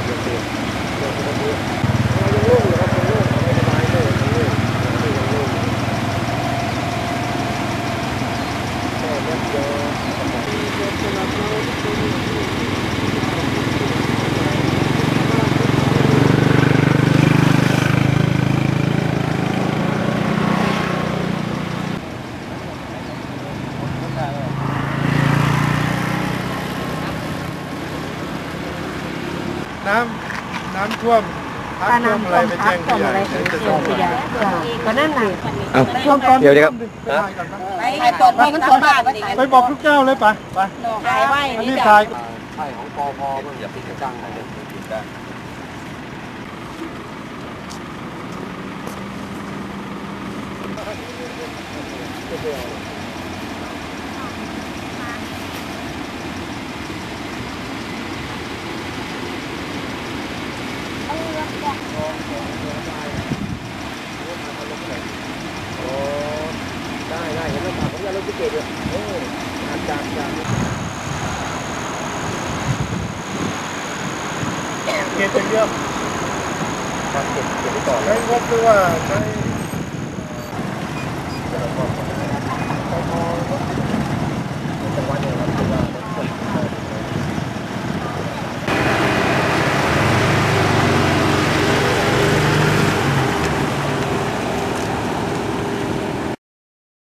น้ำท่วมพักท่วมอะไรไปแจ้งผู้ใหญ่ก็นั่นแหละช่วงก่อนเดี๋ยวครับไปบอกทุกเจ้าเลยไปอันนี้ถ่ายใช่ของปพมันอย่าปิดจังนะเดี๋ยวปิดได้ได้เห็นแล้วผมจะรู้ที่เกตเลยงานจากเกตจะเยอะการเก็บไปก่อนใช้งบหรือว่าใช้พอจังหวะนี้เราคือว่า